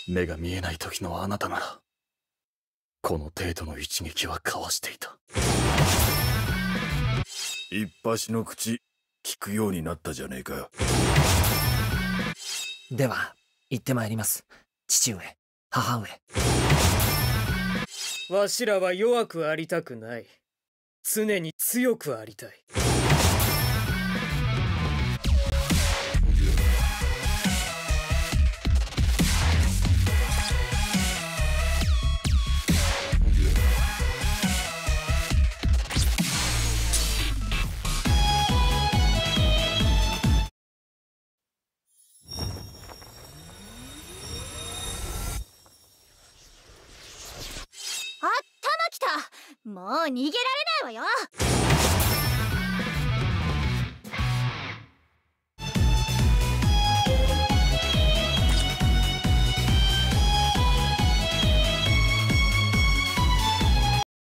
目が見えない時のあなたならこの程度の一撃はかわしていた。 一発の口聞くようになったじゃねえか。 では行ってまいります、父上、母上。 わしらは弱くありたくない。常に強くありたい。 あったまきた。もう逃げられないわよ。